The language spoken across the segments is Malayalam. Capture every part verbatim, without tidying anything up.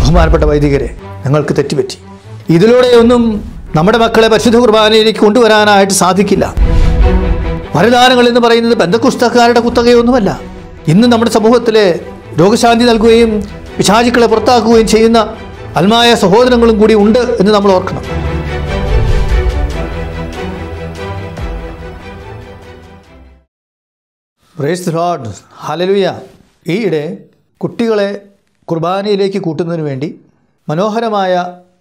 ബഹുമാനപ്പെട്ട വൈദികരെ, ഞങ്ങൾക്ക് തെറ്റുപറ്റി. ഇതിലൂടെയൊന്നും നമ്മുടെ മക്കളെ പരിശുദ്ധ കുർബാനയിലേക്ക് കൊണ്ടുവരാനായിട്ട് സാധിക്കില്ല. വരദാനങ്ങൾ എന്ന് പറയുന്നത് ബന്ധക്കുസ്തക്കാരുടെ കുത്തകയൊന്നുമല്ല. ഇന്ന് നമ്മുടെ സമൂഹത്തിലെ രോഗശാന്തി നൽകുകയും പിശാചുക്കളെ പുറത്താക്കുകയും ചെയ്യുന്ന ആത്മായ സഹോദരങ്ങളും കൂടി ഉണ്ട് എന്ന് നമ്മൾ ഓർക്കണം. Praise the lord, hallelujah. ഈയിടെ കുട്ടികളെ കുർബാനയിലേക്ക് കൂട്ടുന്നതിന് വേണ്ടി മനോഹരമായ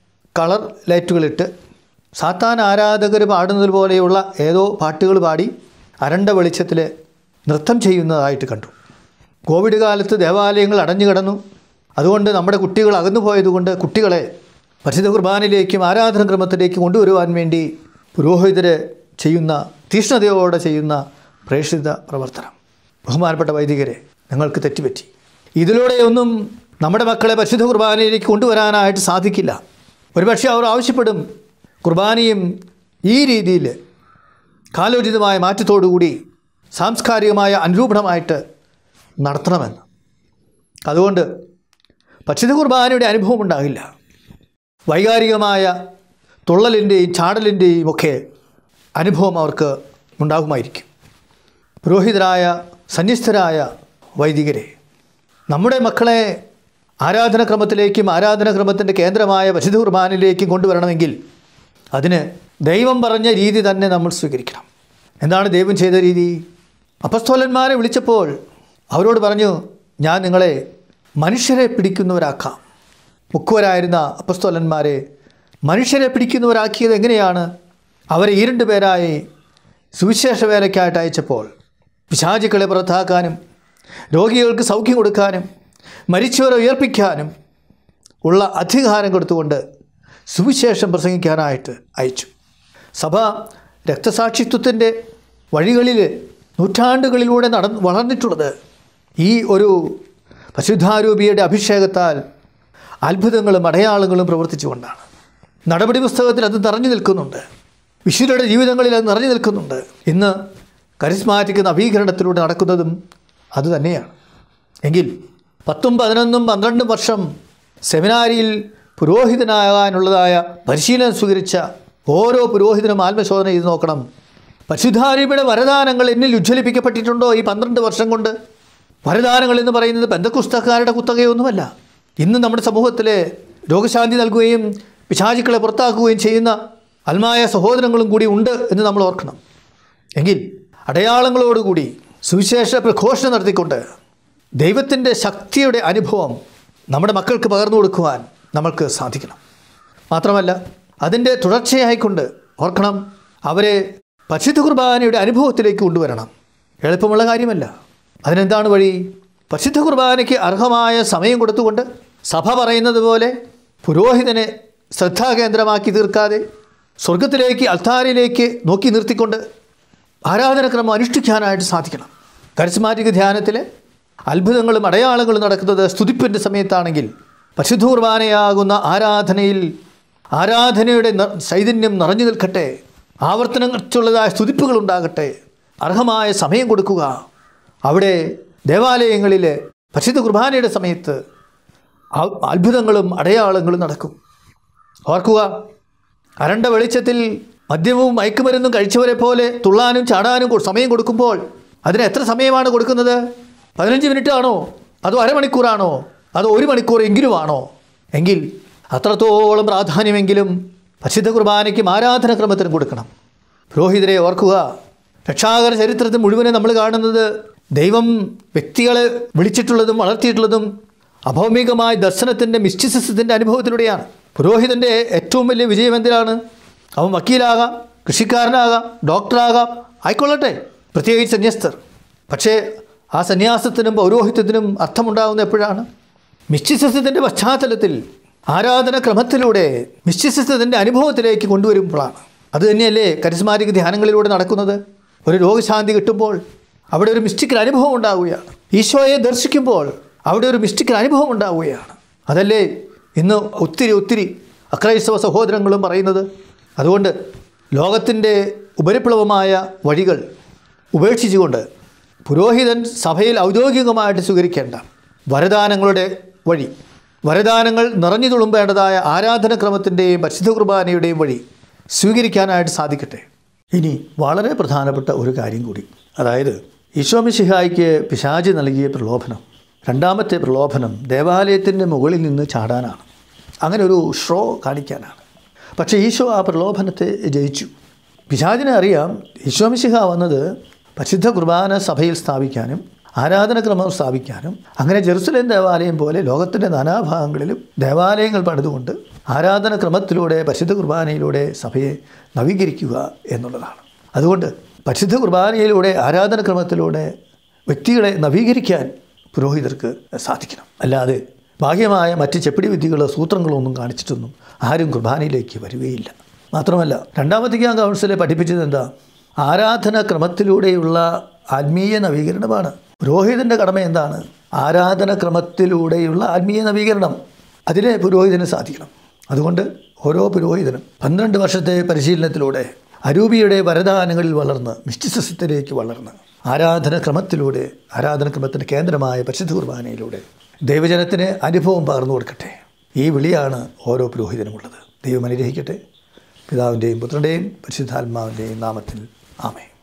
കളർ ലൈറ്റുകളിട്ട് സാത്താൻ ആരാധകർ പാടുന്നത് പോലെയുള്ള ഏതോ പാട്ടുകൾ പാടി അരണ്ട വെളിച്ചത്തിൽ നൃത്തം ചെയ്യുന്നതായിട്ട് കണ്ടു. കോവിഡ് കാലത്ത് ദേവാലയങ്ങൾ അടഞ്ഞു കിടന്നു. അതുകൊണ്ട് നമ്മുടെ കുട്ടികൾ അകന്നു പോയതുകൊണ്ട് കുട്ടികളെ പരിശുദ്ധ കുർബാനയിലേക്കും ആരാധനാക്രമത്തിലേക്കും കൊണ്ടുവരുവാൻ വേണ്ടി പുരോഹിതർ ചെയ്യുന്ന തീഷ്ണതയോടെ ചെയ്യുന്ന പ്രേക്ഷിത പ്രവർത്തനം. ബഹുമാനപ്പെട്ട വൈദികരെ, ഞങ്ങൾക്ക് തെറ്റുപറ്റി. ഇതിലൂടെയൊന്നും നമ്മുടെ മക്കളെ പരിശുദ്ധ കുർബാനയിലേക്ക് കൊണ്ടുവരാനായിട്ട് സാധിക്കില്ല. ഒരുപക്ഷെ അവർ ആവശ്യപ്പെടും കുർബാനയും ഈ രീതിയിൽ കാലോചിതമായ മാറ്റത്തോടുകൂടി സാംസ്കാരികമായ അനുരൂപണമായിട്ട് നടത്തണമെന്ന്. അതുകൊണ്ട് പരിശുദ്ധ കുർബാനയുടെ അനുഭവം ഉണ്ടാകില്ല. വൈകാരികമായ തുള്ളലിൻ്റെയും ചാടലിൻ്റെയും ഒക്കെ അനുഭവം അവർക്ക് ഉണ്ടാകുമായിരിക്കും. പുരോഹിതരായ സന്യസ്തരായ വൈദികരെ, നമ്മുടെ മക്കളെ ആരാധനാക്രമത്തിലേക്കും ആരാധനാക്രമത്തിൻ്റെ കേന്ദ്രമായ പരിശുദ്ധ കുർബാനയിലേക്കും കൊണ്ടുവരണമെങ്കിൽ അതിന് ദൈവം പറഞ്ഞ രീതി തന്നെ നമ്മൾ സ്വീകരിക്കണം. എന്താണ് ദൈവം ചെയ്ത രീതി? അപ്പസ്തോലന്മാരെ വിളിച്ചപ്പോൾ അവരോട് പറഞ്ഞു, ഞാൻ നിങ്ങളെ മനുഷ്യരെ പിടിക്കുന്നവരാക്കാം. മുക്കുവരായിരുന്ന അപ്പസ്തോലന്മാരെ മനുഷ്യരെ പിടിക്കുന്നവരാക്കിയത് എങ്ങനെയാണ്? അവരെ ഈ രണ്ട് പേരായി സുവിശേഷ വേലയ്ക്കായിട്ട് അയച്ചപ്പോൾ പിശാചുക്കളെ പുറത്താക്കാനും രോഗികൾക്ക് സൗഖ്യം കൊടുക്കാനും മരിച്ചവരെ ഉയർപ്പിക്കാനും ഉള്ള അധികാരം കൊടുത്തുകൊണ്ട് സുവിശേഷം പ്രസംഗിക്കാനായിട്ട് അയച്ചു. സഭ രക്തസാക്ഷിത്വത്തിൻ്റെ വഴികളിൽ നൂറ്റാണ്ടുകളിലൂടെ നട വളർന്നിട്ടുള്ളത് ഈ ഒരു പരിശുദ്ധാരൂപിയുടെ അഭിഷേകത്താൽ അത്ഭുതങ്ങളും അടയാളങ്ങളും പ്രവർത്തിച്ചുകൊണ്ടാണ്. നടപടി പുസ്തകത്തിൽ അത് നിറഞ്ഞു നിൽക്കുന്നുണ്ട്. വിശുദ്ധരുടെ ജീവിതങ്ങളിൽ അത് നിറഞ്ഞു നിൽക്കുന്നുണ്ട്. ഇന്ന് കരിസ്മാറ്റിക് നവീകരണത്തിലൂടെ നടക്കുന്നതും അതുതന്നെയാണ്. എങ്കിൽ പത്തും പതിനൊന്നും പന്ത്രണ്ടും വർഷം സെമിനാരിയിൽ പുരോഹിതനാകാനുള്ളതായ പരിശീലനം സ്വീകരിച്ച ഓരോ പുരോഹിതനും ആത്മശോധന ചെയ്ത് നോക്കണം. പരിശുദ്ധാരൂപിയുടെ വരദാനങ്ങൾ എന്നിൽ ഉജ്ജ്വലിപ്പിക്കപ്പെട്ടിട്ടുണ്ടോ ഈ പന്ത്രണ്ട് വർഷം കൊണ്ട്? വരദാനങ്ങൾ എന്ന് പറയുന്നത് ബന്ധക്കുസ്തക്കാരുടെ കുത്തകയൊന്നുമല്ല. ഇന്ന് നമ്മുടെ സമൂഹത്തിലെ രോഗശാന്തി നൽകുകയും പിശാചുക്കളെ പുറത്താക്കുകയും ചെയ്യുന്ന ആത്മായ സഹോദരങ്ങളും കൂടി ഉണ്ട് എന്ന് നമ്മൾ ഓർക്കണം. എങ്കിൽ അടയാളങ്ങളോടുകൂടി സുവിശേഷ പ്രഘോഷണം നടത്തിക്കൊണ്ട് ദൈവത്തിൻ്റെ ശക്തിയുടെ അനുഭവം നമ്മുടെ മക്കൾക്ക് പകർന്നു കൊടുക്കുവാൻ നമ്മൾക്ക് സാധിക്കണം. മാത്രമല്ല അതിൻ്റെ തുടർച്ചയായിക്കൊണ്ട് ഓർക്കണം, അവരെ പരിശുദ്ധ കുർബാനയുടെ അനുഭവത്തിലേക്ക് കൊണ്ടുവരണം. എളുപ്പമുള്ള കാര്യമല്ല. അതിനെന്താണ് വഴി? പരിശുദ്ധ കുർബാനയ്ക്ക് അർഹമായ സമയം കൊടുത്തുകൊണ്ട് സഭ പറയുന്നത് പോലെ പുരോഹിതനെ ശ്രദ്ധാകേന്ദ്രമാക്കി തീർക്കാതെ സ്വർഗത്തിലേക്ക് അൾത്താരിലേക്ക് നോക്കി നിർത്തിക്കൊണ്ട് ആരാധനക്രമം അനുഷ്ഠിക്കാനായിട്ട് സാധിക്കണം. കരിസ്മാറ്റിക് ധ്യാനത്തിൽ അത്ഭുതങ്ങളും അടയാളങ്ങളും നടക്കുന്നത് സ്തുതിപ്പിൻ്റെ സമയത്താണെങ്കിൽ പരിശുദ്ധ കുർബാനയാകുന്ന ആരാധനയിൽ ആരാധനയുടെ ചൈതന്യം നിറഞ്ഞു നിൽക്കട്ടെ, ആവർത്തനങ്ങൾക്കുള്ളതായ സ്തുതിപ്പുകൾ ഉണ്ടാകട്ടെ, അർഹമായ സമയം കൊടുക്കുക. അവിടെ ദേവാലയങ്ങളിൽ പരിശുദ്ധ കുർബാനയുടെ സമയത്ത് അത്ഭുതങ്ങളും അടയാളങ്ങളും നടക്കും. ഓർക്കുക, അരണ്ട വെളിച്ചത്തിൽ മദ്യവും മയക്കുമരുന്നും കഴിച്ചവരെ പോലെ തുള്ളാനും ചാടാനും സമയം കൊടുക്കുമ്പോൾ അതിന് എത്ര സമയമാണ് കൊടുക്കുന്നത്? പതിനഞ്ച് മിനിറ്റ് ആണോ? അതോ അരമണിക്കൂറാണോ? അതോ ഒരു മണിക്കൂർ എങ്കിലുമാണോ? എങ്കിൽ അത്രത്തോളം പ്രാധാന്യമെങ്കിലും പരിശുദ്ധ കുർബാനയ്ക്കും ആരാധനാക്രമത്തിനും കൊടുക്കണം. പുരോഹിതരെ ഓർക്കുക, രക്ഷാകര ചരിത്രത്തിൽ മുഴുവനും നമ്മൾ കാണുന്നത് ദൈവം വ്യക്തികളെ വിളിച്ചിട്ടുള്ളതും വളർത്തിയിട്ടുള്ളതും അഭൗമികമായ ദർശനത്തിൻ്റെ മിസ്റ്റിസിസത്തിൻ്റെ അനുഭവത്തിലൂടെയാണ്. പുരോഹിതൻ്റെ ഏറ്റവും വലിയ വിജയം എന്തിനാണ്? അവൻ വക്കീലാകാം, കൃഷിക്കാരനാകാം, ഡോക്ടറാകാം, ആയിക്കൊള്ളട്ടെ, പ്രത്യേകിച്ച് സന്യസ്തർ. പക്ഷേ ആ സന്യാസത്തിനും പൗരോഹിത്യത്തിനും അർത്ഥമുണ്ടാകുന്ന എപ്പോഴാണ്? മിസ്റ്റിസിസത്തിൻ്റെ പശ്ചാത്തലത്തിൽ ആരാധനാക്രമത്തിലൂടെ മിസ്റ്റിസിസത്തിൻ്റെ അനുഭവത്തിലേക്ക് കൊണ്ടുവരുമ്പോഴാണ്. അതുതന്നെയല്ലേ കരിസ്മാറ്റിക് ധ്യാനങ്ങളിലൂടെ നടക്കുന്നത്. ഒരു രോഗശാന്തി കിട്ടുമ്പോൾ അവിടെ ഒരു മിസ്റ്റിക്കൽ അനുഭവം ഉണ്ടാവുകയാണ്. ഈശോയെ ദർശിക്കുമ്പോൾ അവിടെ ഒരു മിസ്റ്റിക്കൽ അനുഭവം ഉണ്ടാവുകയാണ്. അതല്ലേ ഇന്ന് ഒത്തിരി ഒത്തിരി അക്രൈസ്തവ സഹോദരങ്ങളും പറയുന്നത്. അതുകൊണ്ട് ലോകത്തിൻ്റെ ഉപരിപ്ലവമായ വഴികൾ ഉപേക്ഷിച്ചുകൊണ്ട് പുരോഹിതൻ സഭയിൽ ഔദ്യോഗികമായിട്ട് സ്വീകരിക്കേണ്ട വരദാനങ്ങളുടെ വഴി, വരദാനങ്ങൾ നിറഞ്ഞു തുളുമ്പേണ്ടതായ ആരാധനക്രമത്തിൻ്റെയും പരിശുദ്ധ കുർബാനയുടെയും വഴി സ്വീകരിക്കാനായിട്ട് സാധിക്കട്ടെ. ഇനി വളരെ പ്രധാനപ്പെട്ട ഒരു കാര്യം കൂടി, അതായത് ഈശോ മിശിഹായ്ക്ക് പിശാച് നൽകിയ പ്രലോഭനം, രണ്ടാമത്തെ പ്രലോഭനം ദേവാലയത്തിൻ്റെ മുകളിൽ നിന്ന് ചാടാനാണ്, അങ്ങനെ ഒരു ഷോ കാണിക്കാനാണ്. പക്ഷേ ഈശോ ആ പ്രലോഭനത്തെ ജയിച്ചു. പിശാചിനെ അറിയാം ഈശോ മിശിഹ വന്നത് പരിശുദ്ധ കുർബാന സഭയിൽ സ്ഥാപിക്കാനും ആരാധനക്രമം സ്ഥാപിക്കാനും, അങ്ങനെ ജെറുസലേം ദേവാലയം പോലെ ലോകത്തിൻ്റെ നാനാഭാഗങ്ങളിലും ദേവാലയങ്ങൾ പണിതുകൊണ്ട് ആരാധനക്രമത്തിലൂടെ പരിശുദ്ധ കുർബാനയിലൂടെ സഭയെ നവീകരിക്കുക എന്നുള്ളതാണ്. അതുകൊണ്ട് പരിശുദ്ധ കുർബാനയിലൂടെ ആരാധനക്രമത്തിലൂടെ വ്യക്തികളെ നവീകരിക്കാൻ പുരോഹിതർക്ക് സാധിക്കണം. അല്ലാതെ ബാഹ്യമായ മറ്റ് ചെപ്പിടി വിദ്യകളോ സൂത്രങ്ങളോ ഒന്നും കാണിച്ചിട്ടൊന്നും ആരും കുർബാനയിലേക്ക് വരികയില്ല. മാത്രമല്ല രണ്ടാം വത്തിക്കാൻ കൗൺസിലെ പഠിപ്പിച്ചത് എന്താ? ആരാധനാക്രമത്തിലൂടെയുള്ള ആത്മീയ നവീകരണമാണ്. പുരോഹിതൻ്റെ കടമ എന്താണ്? ആരാധനാക്രമത്തിലൂടെയുള്ള ആത്മീയ നവീകരണം. അതിനെ പുരോഹിതന് സാധിക്കണം. അതുകൊണ്ട് ഓരോ പുരോഹിതനും പന്ത്രണ്ട് വർഷത്തെ പരിശീലനത്തിലൂടെ അരൂപിയുടെ വരദാനങ്ങളിൽ വളർന്ന് മിസ്റ്റിസിസത്തിലേക്ക് വളർന്ന് ആരാധനക്രമത്തിലൂടെ ആരാധനക്രമത്തിൻ്റെ കേന്ദ്രമായ പരിശുദ്ധ കുർബാനയിലൂടെ ദൈവജനത്തിന് അനുഭവം പകർന്നു കൊടുക്കട്ടെ. ഈ വിളിയാണ് ഓരോ പുരോഹിതനുമുള്ളത്. ദൈവം അനുഗ്രഹിക്കട്ടെ. പിതാവിൻ്റെയും പുത്രൻ്റെയും പരിശുദ്ധാത്മാവിൻ്റെയും നാമത്തിൽ ആമേൻ.